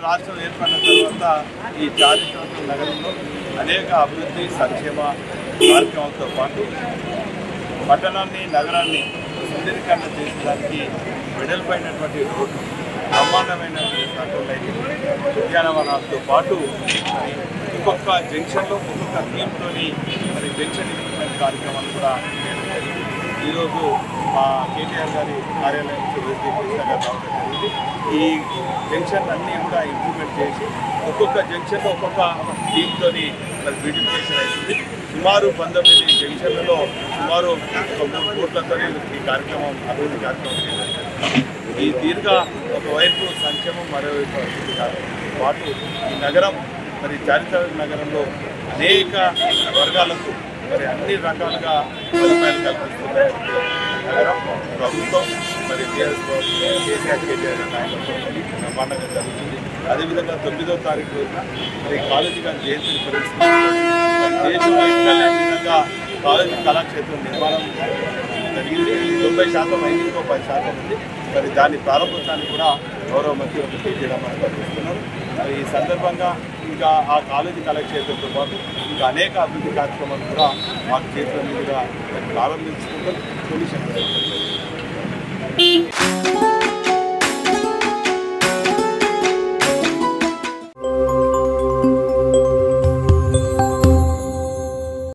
రాష్ట్రం ఏర్పడిన తర్వాత ఈ చారిత్రక నగరంలో అనేక అభివృద్ధి సంక్షేమ కార్యక్రమాలతో పాటు పట్టణాన్ని నగరాన్ని సుందరీకరణ చేసేదానికి వెడల్పైనటువంటి రోడ్డు బ్రహ్మాండమైనటువంటి సర్కిల్ లైటింగ్ ఉద్యానవనాలతో పాటు ఒక్కొక్క జంక్షన్లో ఒక్కొక్క థీమ్తో మరి జంక్షన్ ఇంప్రూవ్మెంట్ కార్యక్రమాలు కూడా ఈరోజు మా కేటీఆర్ గారి కార్యాలయం రావడం జరిగింది. ఈ జంక్షన్ అన్నీ కూడా ఇంప్రూవ్మెంట్ చేసి ఒక్కొక్క జంక్షన్లో ఒక్కొక్క థీమ్తో మరి బ్యూటిఫికేషన్ అవుతుంది. సుమారు 19 జంక్షన్లలో సుమారు ఒక 3 కోట్లతో ఈ కార్యక్రమం అభివృద్ధి కార్యక్రమం చేశారు. ఈ దీర్ఘ ఒకవైపు సంక్షేమం మరోవైపు అభివృద్ధి కార్యక్రమం పాటు ఈ నగరం మరి చారిత్రక నగరంలో అనేక వర్గాలకు మరి అన్ని రకాలుగా సదుపాయాలు కల్పిస్తున్న నగరం ప్రభుత్వం మరి కేసీఆర్ కేటీఆర్ నాయకత్వం బ్రహ్మాండంగా జరుగుతుంది. అదేవిధంగా 9వ తారీఖు రోజున మరి కాలేజీ గారి జయంతిని పరిస్థితి దేశంలో ఎక్కడ విధంగా కాలేజీ కళాక్షేత్రం నిర్మాణం జరిగింది. 90% అయింది, ఇంకో 10% ఉంది. మరి దాని ప్రారంభోత్సవాన్ని కూడా గౌరవ మంత్రి కేటీఆర్ చేస్తున్నారు. మరి ఈ సందర్భంగా ఇంకా ఆ కాలేజీ కళాక్షేత్రంతో పాటు ఇంకా అనేక అభివృద్ధి కార్యక్రమాలు కూడా మాకు చేతుల మీదుగా ప్రారంభించుకుంటాం.